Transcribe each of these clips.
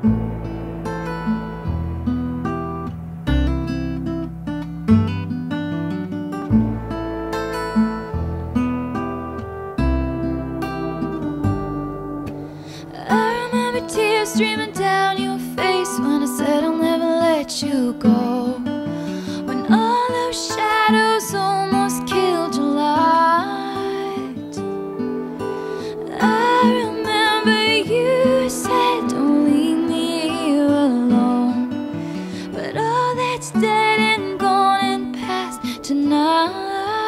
I remember tears streaming down your face when I said I'll never let you go, when all those shadows almost killed your light. I remember you said don't leave me here alone, but all that's dead and gone and past tonight.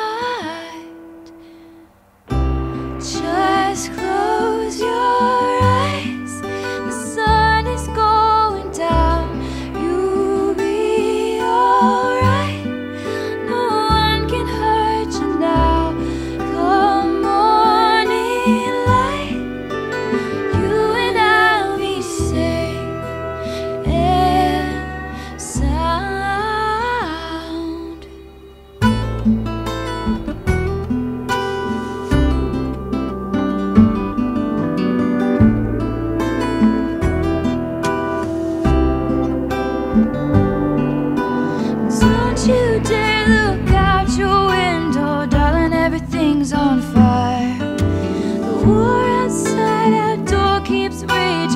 Just close your eyes, the sun is going down. You'll be alright, no one can hurt you now. Come morning light, you and I'll be safe and sound. Don't you dare look out your window, darling, everything's on fire. The war outside our door keeps raging.